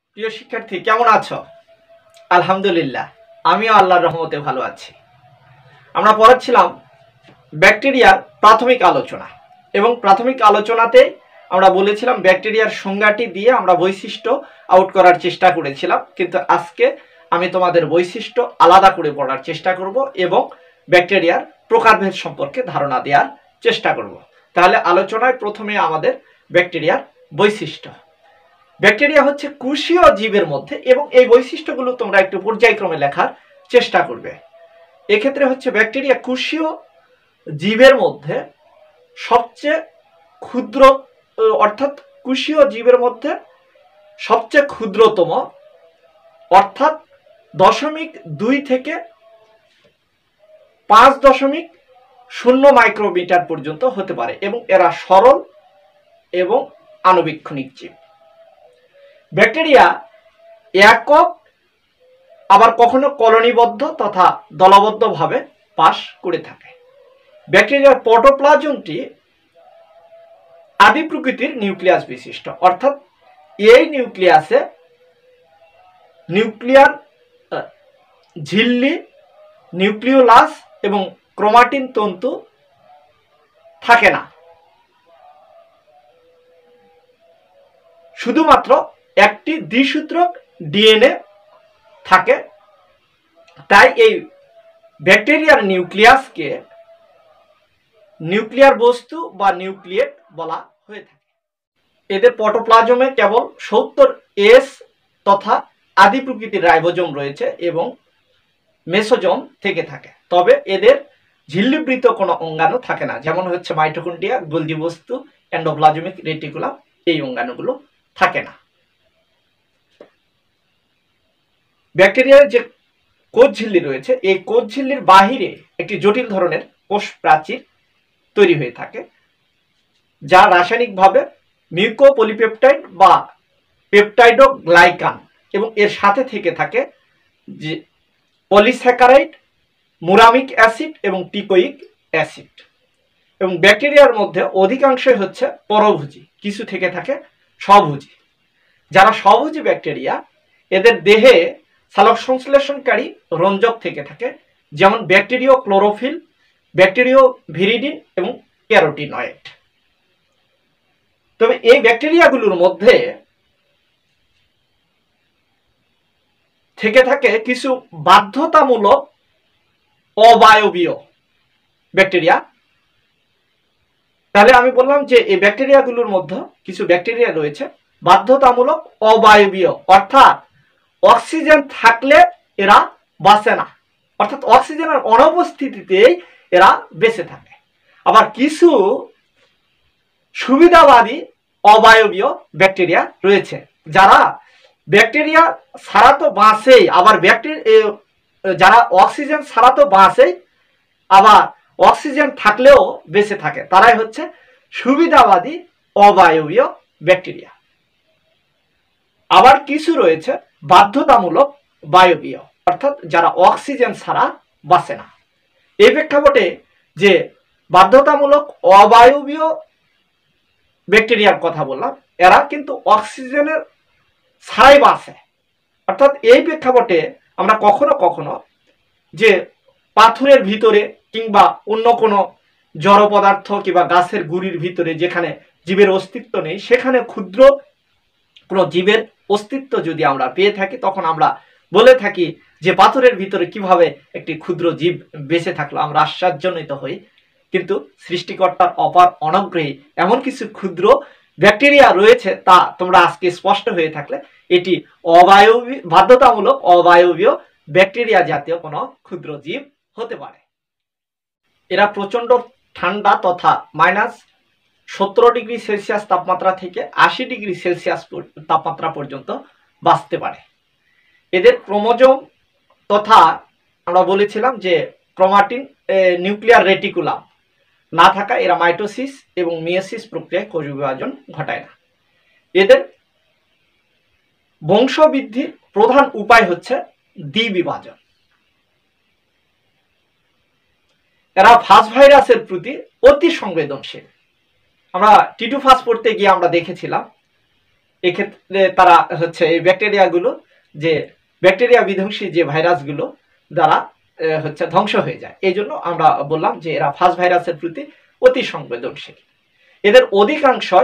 প্রিয় শিক্ষার্থী, কেমন আছো? আলহামদুলিল্লাহ, আমিও আল্লাহর রহমতে ভালো আছি। আমরা পড়াচ্ছিলাম ব্যাকটেরিয়ার প্রাথমিক আলোচনা, এবং প্রাথমিক আলোচনাতে আমরা বলেছিলাম ব্যাকটেরিয়ার সংজ্ঞাটি দিয়ে আমরা বৈশিষ্ট্য আউট করার চেষ্টা করেছিলাম, কিন্তু আজকে আমি তোমাদের বৈশিষ্ট্য আলাদা করে পড়ার চেষ্টা করব এবং ব্যাকটেরিয়ার প্রকারভেদ সম্পর্কে ধারণা দেওয়ার চেষ্টা করব। তাহলে আলোচনায় প্রথমে আমাদের ব্যাকটেরিয়ার বৈশিষ্ট্য। ব্যাকটেরিয়া হচ্ছে কোষীয় জীবের মধ্যে, এবং এই বৈশিষ্ট্যগুলো তোমরা একটু পর্যায়ক্রমে লেখার চেষ্টা করবে। এক্ষেত্রে হচ্ছে ব্যাকটেরিয়া কোষীয় জীবের মধ্যে সবচেয়ে ক্ষুদ্র, অর্থাৎ কোষীয় জীবের মধ্যে সবচেয়ে ক্ষুদ্রতম, অর্থাৎ 0.2 থেকে 5.0 মাইক্রোমিটার পর্যন্ত হতে পারে, এবং এরা সরল এবং আণুবীক্ষণিক জীব। ব্যাকটেরিয়া একক, আবার কখনো কলোনিবদ্ধ তথা দলবদ্ধভাবে বাস করে থাকে। ব্যাকটেরিয়ার প্রোটোপ্লাজমটি আদি প্রকৃতির নিউক্লিয়াস বিশিষ্ট, অর্থাৎ এই নিউক্লিয়াসে নিউক্লিয়ার ঝিল্লি, নিউক্লিওলাস এবং ক্রোমাটিন তন্তু থাকে না, শুধুমাত্র একটি দ্বিসূত্রক ডিএনএ থাকে। তাই এই ব্যাকটেরিয়ার নিউক্লিয়াসকে নিউক্লিয়ার বস্তু বা নিউক্লিয়েট বলা হয়ে থাকে। এদের প্রোটোপ্লাজমে কেবল 70S তথা আদি প্রকৃতির রাইবোজোম রয়েছে এবং মেসোজোম থেকে থাকে, তবে এদের ঝিল্লিবৃত কোনো অঙ্গাণু থাকে না, যেমন হচ্ছে মাইটোকন্ড্রিয়া, গোলজি বস্তু, এন্ডোপ্লাজমিক রেটিকুলাম, এই অঙ্গাণুগুলো থাকে না। ব্যাকটেরিয়ার যে কোষ ঝিল্লি রয়েছে, এই কোষ ঝিল্লির বাহিরে একটি জটিল ধরনের কোষ প্রাচীর তৈরি হয়ে থাকে, যা রাসায়নিকভাবে মিউকোপলিপেপটাইড বা পেপটাইডোগ্লাইকান এবং এর সাথে থেকে থাকে যে পলিস্যাকারাইড, মুরামিক অ্যাসিড এবং টিকোইক অ্যাসিড। এবং ব্যাকটেরিয়ার মধ্যে অধিকাংশই হচ্ছে পরভোজী, কিছু থেকে থাকে স্বভোজী। যারা স্বভোজী ব্যাকটেরিয়া, এদের দেহে সালোক সংশ্লেষণকারী রঞ্জক থেকে থাকে, যেমন ব্যাকটেরিও ক্লোরোফিল, ব্যাকটেরিও ভিরিডিন এবং ক্যারোটিনয়েড। তবে এই ব্যাকটেরিয়াগুলোর মধ্যে থেকে থাকে কিছু বাধ্যতামূলক অবায়বীয় ব্যাকটেরিয়া। তাহলে আমি বললাম যে এই ব্যাকটেরিয়াগুলোর মধ্যে কিছু ব্যাকটেরিয়া রয়েছে বাধ্যতামূলক অবায়বীয়, অর্থাৎ অক্সিজেন থাকলে এরা বাঁচে না, অর্থাৎ অক্সিজেনের অনুপস্থিতিতেই এরা বেঁচে থাকে। আবার কিছু সুবিধাবাদী অবায়বীয় ব্যাকটেরিয়া রয়েছে, যারা ব্যাকটেরিয়া ছাড়া তো বাঁচেই, আবার যারা অক্সিজেন ছাড়া তো বাঁচেই, আবার অক্সিজেন থাকলেও বেঁচে থাকে, তারাই হচ্ছে সুবিধাবাদী অবায়বীয় ব্যাকটেরিয়া। আবার কিছু রয়েছে বাধ্যতামূলক বায়বীয়, অর্থাৎ যারা অক্সিজেন ছাড়া বাঁচে না। এই প্রেক্ষাপটে যে বাধ্যতামূলক অবায়বীয় ব্যাকটেরিয়ার কথা বললাম, এরা কিন্তু অক্সিজেনের ছাড়াই বাঁচে। অর্থাৎ এই প্রেক্ষাপটে আমরা কখনো কখনো যে পাথরের ভিতরে কিংবা অন্য কোনো জড় পদার্থ কিংবা গাছের গুড়ির ভিতরে যেখানে জীবের অস্তিত্ব নেই, সেখানে ক্ষুদ্র কোনো জীবের অস্তিত্ব যদি আমরা পেয়ে থাকি, তখন আমরা বলে থাকি যে পাথরের ভিতরে কিভাবে একটি ক্ষুদ্র জীব বেঁচে থাকলো, আমরা আশ্চর্যান্বিত হই। কিন্তু সৃষ্টিকর্তার অপার অনুগ্রহে এমন কিছু ক্ষুদ্র ব্যাকটেরিয়া রয়েছে, তা তোমরা আজকে স্পষ্ট হয়ে থাকলে এটি অবায়বীয়, বাধ্যতামূলক অবায়বীয় ব্যাকটেরিয়া জাতীয় কোনো ক্ষুদ্র জীব হতে পারে। এরা প্রচণ্ড ঠান্ডা তথা -17°C তাপমাত্রা থেকে 80°C তাপমাত্রা পর্যন্ত বাঁচতে পারে। এদের ক্রোমোজোম তথা আমরা বলেছিলাম যে ক্রোমাটিন, নিউক্লিয়ার রেটিকুলাম না থাকা এরা মাইটোসিস এবং মিয়োসিস প্রক্রিয়ায় কোষ বিভাজন ঘটায় না। এদের বংশবৃদ্ধির প্রধান উপায় হচ্ছে দ্বিবিভাজন। এরা ফাস ভাইরাসের প্রতি অতি সংবেদনশীল। আমরা টিটু ফাস পড়তে গিয়ে আমরা দেখেছিলাম এক্ষেত্রে তারা হচ্ছে এই ব্যাকটেরিয়াগুলো যে ব্যাকটেরিয়া বিধ্বংসী যে ভাইরাসগুলো দ্বারা হচ্ছে ধ্বংস হয়ে যায়। এই জন্য আমরা বললাম যে এরা ফাজ ভাইরাসের প্রতি অতি সংবেদনশীল। এদের অধিকাংশই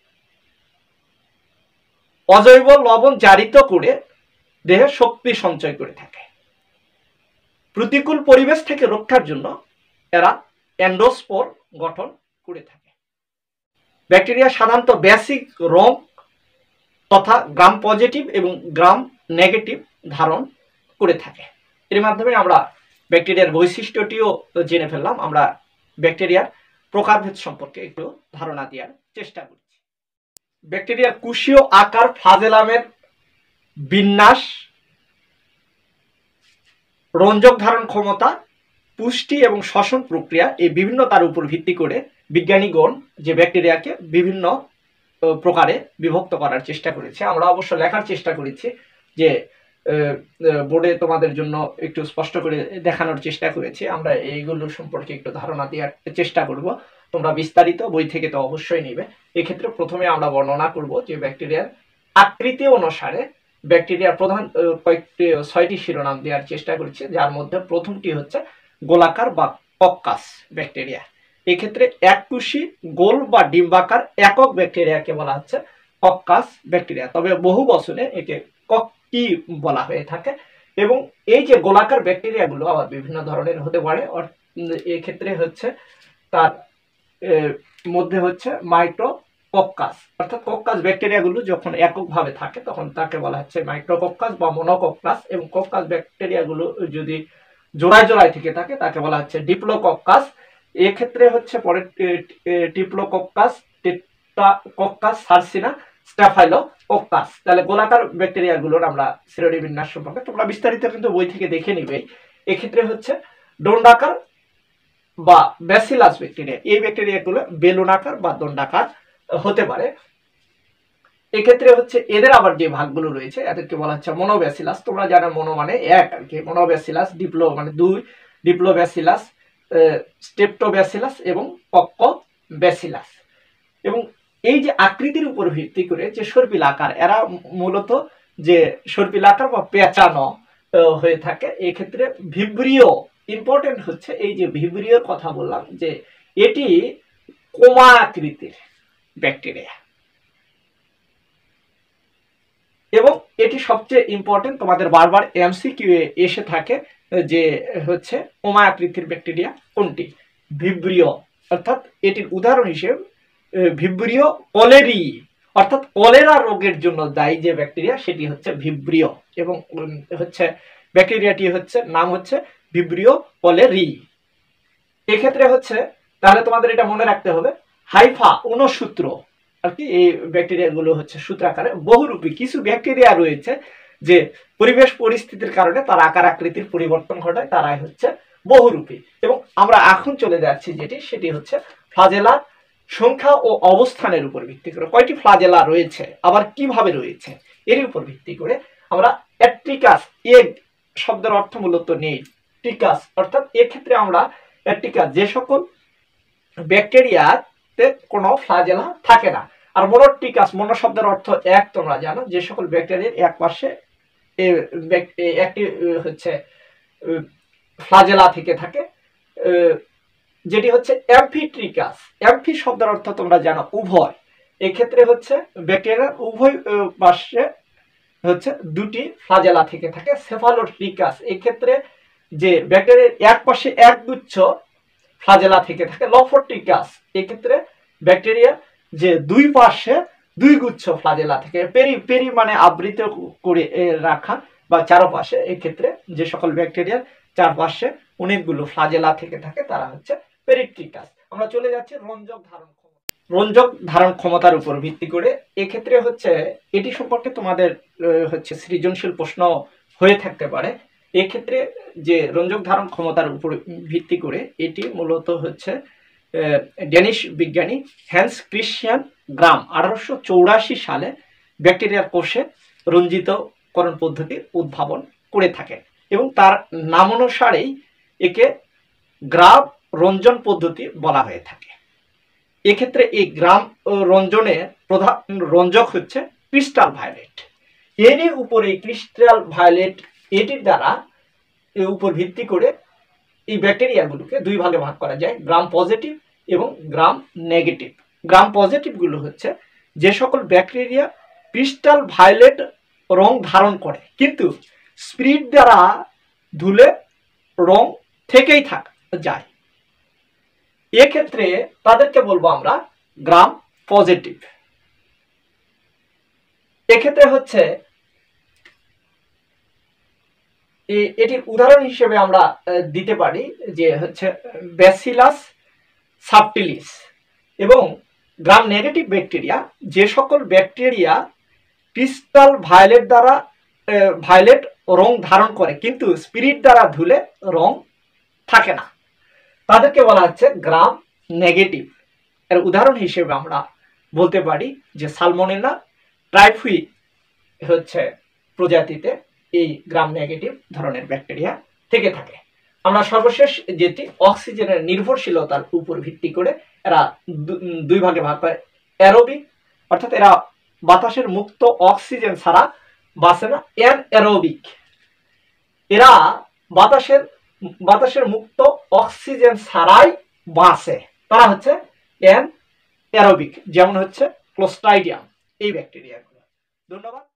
অজৈব লবণ জারিত করে দেহে শক্তি সঞ্চয় করে থাকে। প্রতিকূল পরিবেশ থেকে রক্ষার জন্য এরা এন্ডোস্পোর গঠন করে থাকে। ব্যাকটেরিয়া সাধারণত বেসিক রোগ তথা গ্রাম পজিটিভ এবং গ্রাম নেগেটিভ ধারণ করে থাকে। এর মাধ্যমে আমরা ব্যাকটেরিয়ার বৈশিষ্ট্যটিও জেনে ফেললাম। আমরা ব্যাকটেরিয়ার প্রকারভেদ সম্পর্কে একটু ধারণা দেওয়ার চেষ্টা করছি। ব্যাকটেরিয়ার কোষীয় আকার, ফ্লাজেলামের বিন্যাস, রঞ্জক ধারণ ক্ষমতা, পুষ্টি এবং শ্বসন প্রক্রিয়া এই বিভিন্নতার উপর ভিত্তি করে বিজ্ঞানীগণ যে ব্যাকটেরিয়াকে বিভিন্ন প্রকারে বিভক্ত করার চেষ্টা করেছে। আমরা অবশ্য লেখার চেষ্টা করেছি যে বোর্ডে তোমাদের জন্য একটু স্পষ্ট করে দেখানোর চেষ্টা করেছি। আমরা এইগুলো সম্পর্কে একটু ধারণা দেওয়ার চেষ্টা করব। তোমরা বিস্তারিত বই থেকে তো অবশ্যই নিবে। এক্ষেত্রে প্রথমে আমরা বর্ণনা করব যে ব্যাকটেরিয়ার আকৃতি অনুসারে ব্যাকটেরিয়ার প্রধান কয়েকটি 6টি শিরোনাম দেওয়ার চেষ্টা করেছি, যার মধ্যে প্রথমটি হচ্ছে গোলাকার বা কক্কাস ব্যাকটেরিয়া। এক্ষেত্রে এককোষী গোল বা ডিম্বাকার একক ব্যাকটেরিয়াকে বলা হচ্ছে কক্কাস ব্যাকটেরিয়া, তবে বহু বচনে একে কক্কি বলা হয়ে থাকে। এবং এই যে গোলাকার ব্যাকটেরিয়াগুলো আবার বিভিন্ন ধরনের হতে পারে। এক্ষেত্রে হচ্ছে তার মধ্যে হচ্ছে মাইক্রোকক্কাস, অর্থাৎ কক্কাস ব্যাকটেরিয়াগুলো যখন এককভাবে থাকে তখন তাকে বলা হচ্ছে মাইক্রোকক্কাস বা মনোকক্কাস, এবং কক্কাস ব্যাকটেরিয়াগুলো যদি জোড়ায় জোড়ায় থেকে থাকে তাকে বলা হচ্ছে ডিপ্লোকক্কাস। এক্ষেত্রে হচ্ছে পরে টিপ্লোকক্কাস, টেট্রাকক্কাস, সার্সিনা, স্টাফাইলোকক্কাস। তাহলে গোলাকার ব্যাকটেরিয়াগুলোর আমরা শ্রেণী বিন্যাস সম্পর্কে তোমরা বিস্তারিত কিন্তু বই থেকে দেখে নিবে। এক্ষেত্রে হচ্ছে দণ্ডাকার বা ব্যাসিলাস ব্যাকটেরিয়া, এই ব্যাকটেরিয়াগুলো বেলুনাকার বা দণ্ডাকার হতে পারে। এক্ষেত্রে হচ্ছে এদের আবার যে ভাগগুলো রয়েছে এদেরকে বলা হচ্ছে মনোব্যাসিলাস। তোমরা জানো মনো মানে এক আর কি, মনোব্যাসিলাস, ডিপ্লো মানে দুই, ডিপ্লোব্যাসিলাস, স্টেপ্টোব্যাসিলাস এবং কক্কোব্যাসিলাস। এবং এই যে আকৃতির উপর ভিত্তি করে যে সর্পিলাকার, এরা মূলত যে সর্পিলাকার বা পেঁচানো হয়ে থাকে। এক্ষেত্রে ভিব্রিও ইম্পর্টেন্ট হচ্ছে এই যে ভিব্রিওর কথা বললাম যে এটি কোমা আকৃতির ব্যাকটেরিয়া, এবং এটি সবচেয়ে ইম্পর্টেন্ট, তোমাদের বারবার এমসিকিউ এসে থাকে যে হচ্ছে কোমা আকৃতির ব্যাকটেরিয়া কোনটি? ভিব্রিও। অর্থাৎ এটির উদাহরণ হিসেবে ভিব্রিও কলেরি, অর্থাৎ কলেরা রোগের জন্য দায়ী যে ব্যাকটেরিয়া সেটি হচ্ছে ভিব্রিও, এবং হচ্ছে ব্যাকটেরিয়াটি হচ্ছে নাম হচ্ছে ভিব্রিও কলেরি। এক্ষেত্রে হচ্ছে তাহলে তোমাদের এটা মনে রাখতে হবে হাইফা ঊনসূত্র আর কি, এই ব্যাকটেরিয়াগুলো হচ্ছে সূত্রাকারে বহুরূপী। কিছু ব্যাকটেরিয়া রয়েছে যে পরিবেশ পরিস্থিতির কারণে তার আকার আকৃতির পরিবর্তন ঘটায়, তারাই হচ্ছে বহুরূপী। এবং আমরা এখন চলে যাচ্ছি সেটি হচ্ছে ফ্লাজেলার সংখ্যা ও অবস্থানের উপর ভিত্তি করে কয়টি ফ্লাজেলা রয়েছে, আবার কিভাবে রয়েছে, এর উপর ভিত্তি করে আমরা অ্যাট্রিকাস, এগ শব্দের অর্থ মূলত নেই, টিকাস, অর্থাৎ এক্ষেত্রে আমরা অ্যাট্রিকাস যে সকল ব্যাকটেরিয়াতে কোনো ফ্লাজেলা থাকে না। আর মনোটিকাস, মনো শব্দের অর্থ এক, তোমরা জানো যে সকল ব্যাকটেরিয়ার এক পাশে একটি হচ্ছে ফ্লাজেলা থেকে থাকে, যেটি হচ্ছে অ্যাম্ফিট্রিকাস। অ্যাম্ফি শব্দের অর্থ তোমরা জানো উভয়। এক্ষেত্রে হচ্ছে ব্যাকটেরিয়ার উভয় পাশে হচ্ছে দুটি ফ্লাজেলা থেকে থাকে। সেফালোট্রিকাস, এক্ষেত্রে যে ব্যাকটেরিয়ার এক পাশে এক গুচ্ছ ফ্লাজেলা থেকে থাকে। লফোট্রিকাস, এক্ষেত্রে ব্যাকটেরিয়া যে দুই পাশে দুই গুচ্ছ ফ্লাজেলা থেকে। পেরি, পেরি মানে আবৃত করে রাখা বা চারপাশে, এক্ষেত্রে যে সকল ব্যাকটেরিয়ার চারপাশে অনেকগুলো ফ্লাজেলা থেকে থাকে তারা হচ্ছে পেরিট্রিকাস। আমরা চলে যাচ্ছি রঞ্জক ধারণ ক্ষমতা। রঞ্জক ধারণ ক্ষমতার উপর ভিত্তি করে এক্ষেত্রে হচ্ছে এটি সম্পর্কে তোমাদের হচ্ছে সৃজনশীল প্রশ্ন হয়ে থাকতে পারে। এক্ষেত্রে যে রঞ্জক ধারণ ক্ষমতার উপর ভিত্তি করে এটি মূলত হচ্ছে ড্যানিশ বিজ্ঞানী হ্যান্স ক্রিশ্চিয়ান গ্রাম 1884 সালে ব্যাকটেরিয়ার কোষে রঞ্জিতকরণ পদ্ধতি উদ্ভাবন করে থাকেন, এবং তার নামানুসারেই একে গ্রাম রঞ্জন পদ্ধতি বলা হয়ে থাকে। এক্ষেত্রে এই গ্রাম রঞ্জনে প্রধান রঞ্জক হচ্ছে ক্রিস্টাল ভায়োলেট। এরই উপরে ক্রিস্টাল ভায়োলেট এটির দ্বারা এর উপর ভিত্তি করে এই ব্যাকটেরিয়াগুলোকে দুই ভাগে ভাগ করা যায়, গ্রাম পজিটিভ এবং গ্রাম নেগেটিভ। গ্রাম পজিটিভগুলো হচ্ছে যে সকল ব্যাকটেরিয়া ক্রিস্টাল ভায়োলেট রং ধারণ করে কিন্তু স্পিরিট দ্বারা ধুলে রং থেকেই যায়, এক্ষেত্রে তাদেরকে বলবো আমরা গ্রাম পজিটিভ। এক্ষেত্রে হচ্ছে এটির উদাহরণ হিসেবে আমরা দিতে পারি যে হচ্ছে ব্যাসিলাস সাবটিলিস। এবং গ্রাম নেগেটিভ ব্যাকটেরিয়া যে সকল ব্যাকটেরিয়া ক্রিস্টাল ভায়োলেট দ্বারা ভায়োলেট রং ধারণ করে কিন্তু স্পিরিট দ্বারা ধুলে রং থাকে না, তাদেরকে বলা হচ্ছে গ্রাম নেগেটিভ। এর উদাহরণ হিসেবে আমরা বলতে পারি যে সালমোনেলা টাইফুই হচ্ছে প্রজাতিতে এই গ্রাম নেগেটিভ ধরনের ব্যাকটেরিয়া থেকে থাকে। আমরা সর্বশেষ যেটি অক্সিজেনের নির্ভরশীলতার উপর ভিত্তি করে এরা দুই ভাগে ভাগ করে, অ্যারোবিক অর্থাৎ এরা বাতাসের মুক্ত অক্সিজেন ছাড়া বাঁচে না, অ্যারোবিক এরা বাতাসের মুক্ত অক্সিজেন ছাড়াই বাঁচে, তারা হচ্ছে অ্যারোবিক, যেমন হচ্ছে ক্লোস্ট্রাইডিয়াম এই ব্যাকটেরিয়াগুলো। ধন্যবাদ।